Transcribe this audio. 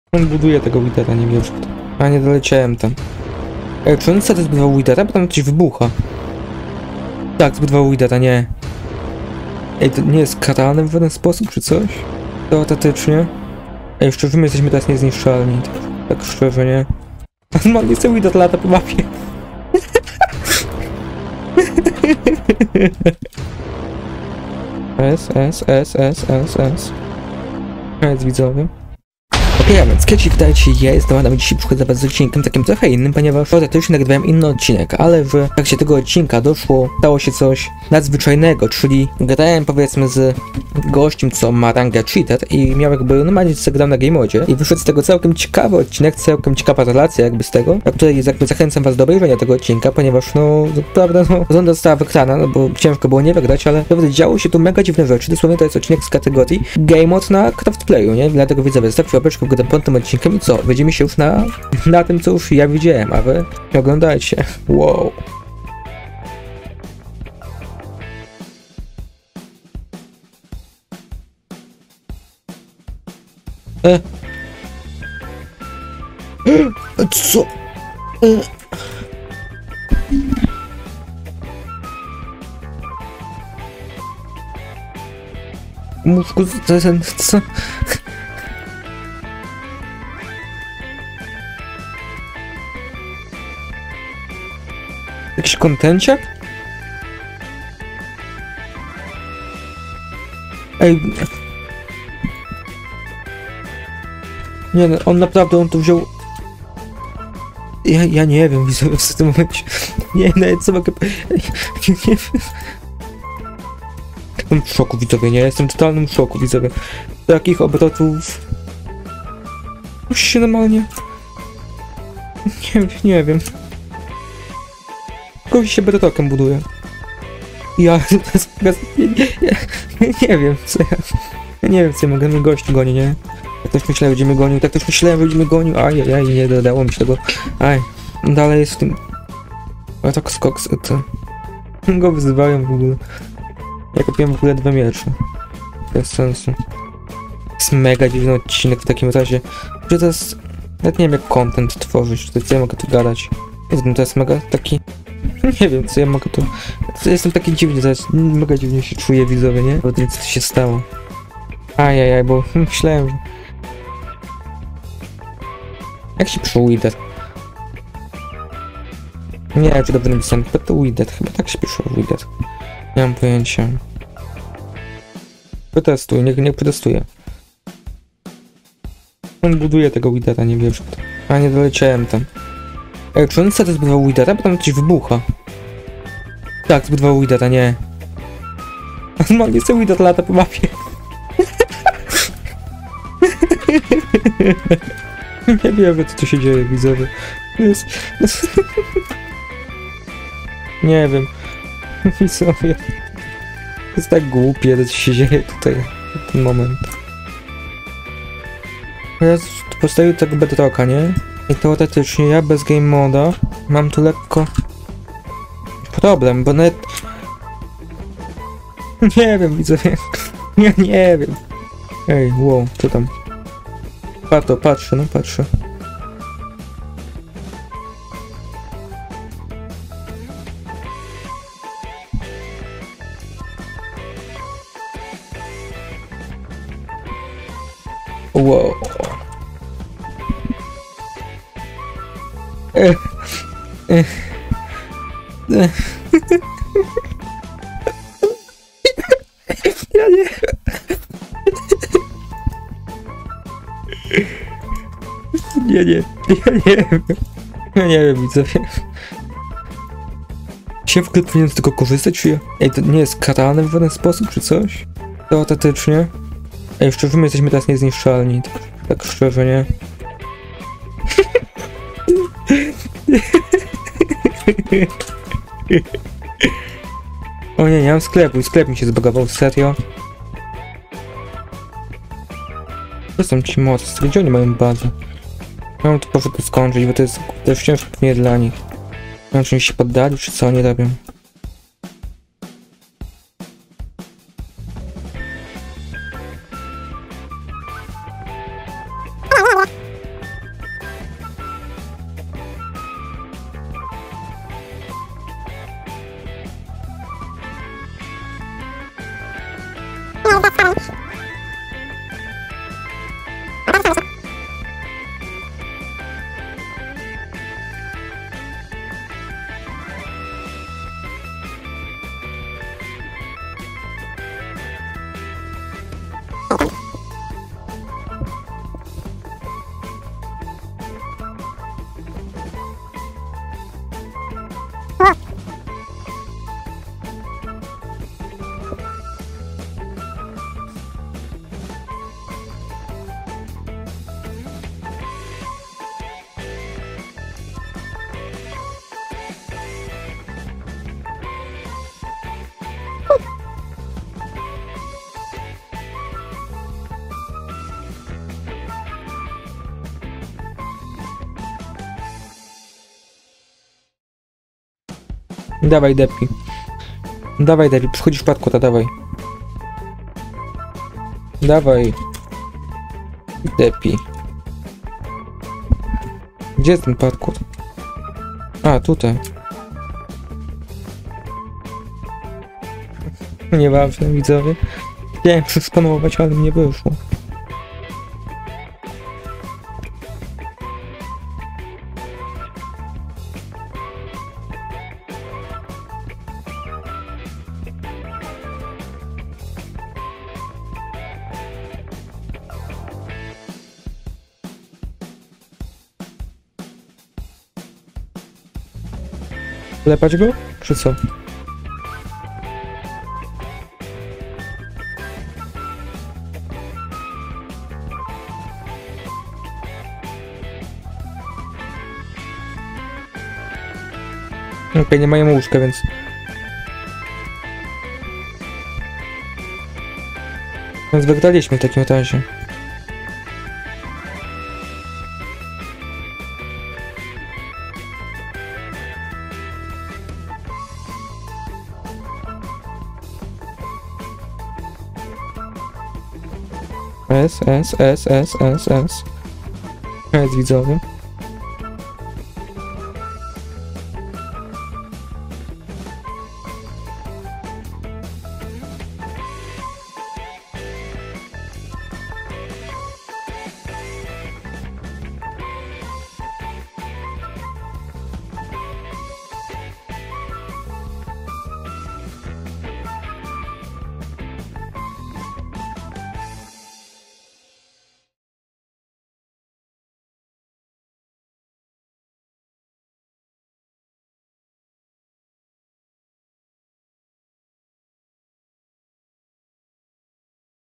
On buduje tego Widera, nie wiem, kto. A nie doleciałem tam. Czy on wtedy zbudował Widera? Bo tam coś wybucha. Tak, zbudował Widera, nie. Ej, to nie jest karane w żaden sposób, czy coś? Teoretycznie. Ej, szczerze, my jesteśmy teraz niezniszczalni. Tak szczerze, nie? Mam nie chcę Wider lata po mapie. S, widzowie. Okej, a więc kiedy witajcie, ja jestem Adam i dzisiaj przychodzę was z odcinkiem takim trochę innym, ponieważ teoretycznie nagrywałem inny odcinek, ale w trakcie tego odcinka stało się coś nadzwyczajnego, czyli gadałem powiedzmy z gościem, co ma rangę cheater i miał jakby normalnie zagrał na game modzie i wyszedł z tego całkiem ciekawy odcinek, całkiem ciekawa relacja jakby z tego, na której jakby zachęcam was do obejrzenia tego odcinka, ponieważ no, prawda, no, runda została wygrana, no bo ciężko było nie wygrać, ale naprawdę działo się tu mega dziwne rzeczy, dosłownie to jest odcinek z kategorii game mode na craft playu, nie? Dlatego widzowie, zostawcie łapeczkę w górę pod tym odcinkiem i co? Widzimy się już na tym, co już ja widziałem, a wy oglądajcie. Wow. Co? Mózgu, co? Jakiś kontenciak? Ej. Nie no, on naprawdę, on to wziął... Ja nie wiem, widzowie, w tym momencie... Nie, nawet co mogę... Nie wiem... Jestem w szoku, widzowie, nie? Jestem w totalnym szoku, widzowie. Takich obrotów... Musi się normalnie... Nie wiem. Kogoś się bedrockiem buduje. Ja nie wiem co ja nie wiem co ja mogę, mnie gość goni, nie? Tak też myślałem, będziemy gonił, tak też myślałem, będziemy gonił, ajajaj, nie dodało mi się tego. Aj, dalej jest w tym... A tak skoks, to... Go wyzywają w ogóle. Ja kupiłem w ogóle 2 miecze. Bez sensu. To jest mega dziwny odcinek w takim razie. Że to jest... Nawet nie wiem jak content tworzyć, to co ja mogę tu gadać. To jest mega taki... Nie wiem co ja mogę tu... Jestem taki dziwny teraz, mega dziwnie się czuję, widzowie, nie? Bo co się stało. Ajajaj, bo myślałem, że... Jak się pisze Wider? Nie, czy dobrze napisałem, chyba to Wider, chyba tak się pisze Wider. Nie mam pojęcia. Protestuj, niech protestuje. On buduje tego Widera, nie wiem, kto. A nie doleciałem tam. Czy on wtedy zbudował Widera? Bo tam coś wybucha. Tak, zbudował Widera, nie. Mam nie chcę Wider lata po mapie. Nie wiem, co tu się dzieje, widzowie. Nie wiem. Widzowie. To jest tak głupie, co się dzieje tutaj w ten moment. Ja postawię tak bedrocka, nie? I teoretycznie ja bez game moda mam tu lekko problem, bo nawet... Nie wiem, widzowie. Ja nie wiem. Ej, wow, co tam? Patrzę, no patrzę. Wow. Ja nie. Ja nie wiem, widzowie. Się w ogóle powinien z tego korzystać, czy ja? Ej, to nie jest karane w żaden sposób, czy coś? Teoretycznie. Ej, szczerze, my jesteśmy teraz niezniszczalni. Tak szczerze, nie? O nie mam sklepu i sklep mi się zbagował, serio? To są ci mocni, gdzie oni mają bazę? Mam to po prostu skończyć, bo to jest ciężko nie dla nich. Nie wiem, czy oni się poddali, czy co oni robią. Dawaj, Depi. Dawaj, Depi, przychodzisz padkota, dawaj. Dawaj. Depi. Gdzie jest ten padkot? A, tutaj. Nieważne, widzowie. Chciałem przespanować, ale mi nie wyszło. Lepać go? Czy co? Okej, nie mają łóżka, więc... Więc wygraliśmy w takim razie. S, widzowie.